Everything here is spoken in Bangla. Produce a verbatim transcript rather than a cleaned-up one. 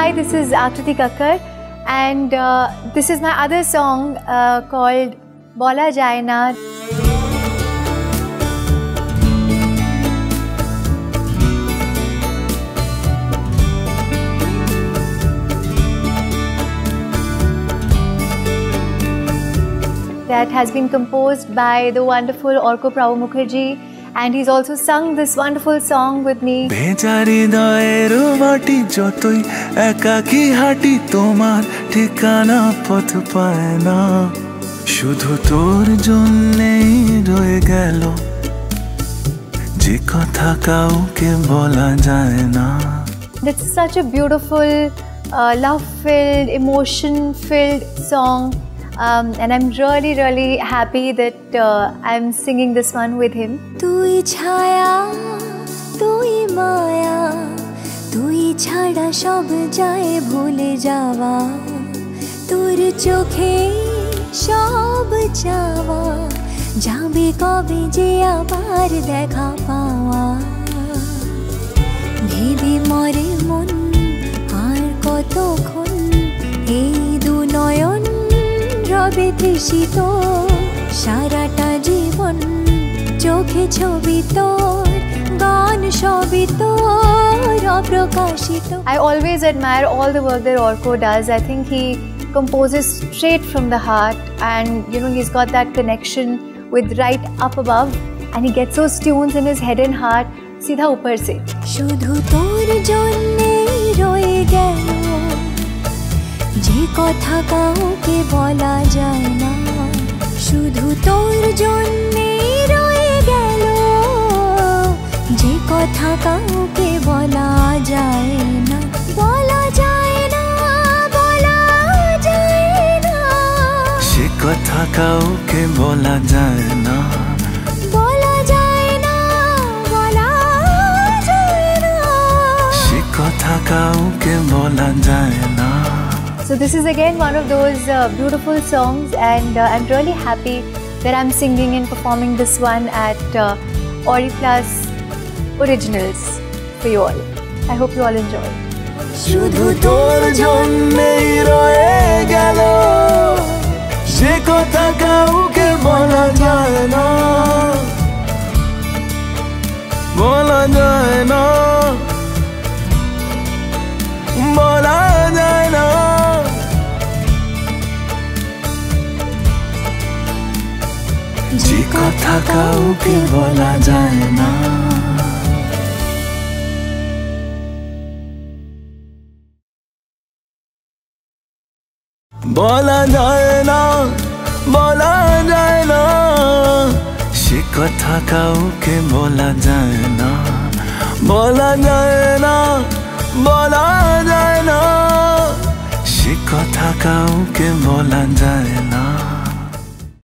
Hi, this is Akriti Kakkar, and uh, this is my other song uh, called Bola Jai Na. That has been composed by the wonderful Orko Prabhu Mukherjee, and he's also sung this wonderful song with me. বেচারি দয়ের মাটি যতই একাকী হাঁটি তোমার ঠিকানা পথ পায় না শুধু তোর জন্যই রয়ে গেল যে কথা কাউকে বলা যায় না. It's such a beautiful, uh, love-filled, emotion-filled song. Um, and I'm really, really happy that uh, I'm singing this one with him. Tui chhaya, tui maya, tui chhada sob jaye bhule jawa, tor chokhe sob jawa, jabe kobe je abar dekha pawa, bhebe more mon ar kotokhon ei du noyon রবে তৃষিত সারাটা জীবন চোখে ছবি তোর গান সবই তোর অপ্রকাশিত. I always admire all the work that Orko does. I think he composes straight from the heart, and you know he's got that connection with right up above, and he gets those tunes in his head and heart सीधा ऊपर से. শুধু তোর জন্যেই রয়ে গেল যে কথা কাউকে বলা যায় না শুধু তোর জন্যেই রয়ে গেল যে কথা কাউকে বলা যায় না বলা যায় না বলা যায় না সে কথা কাউকে বলা যায় না বলা যায় না বলা যায় না সে কথা কাউকে বলা যায় না. So this is again one of those uh, beautiful songs, and uh, I'm really happy that I'm singing and performing this one at uh, Auriplus Originals for you all. I hope you all enjoy. শুধু তোর জন্যই রয়ে গেল যে কথা কাউকে বলা যায় না বলা যায় না বলা যায় না যে কথা কাউকে বলা যায় না. বলা যায় না বলা যায় না সে কথা কাউকে বলা যায় না বলা যায় না বলা যায় না সে কথা কাউকে বলা যায় না.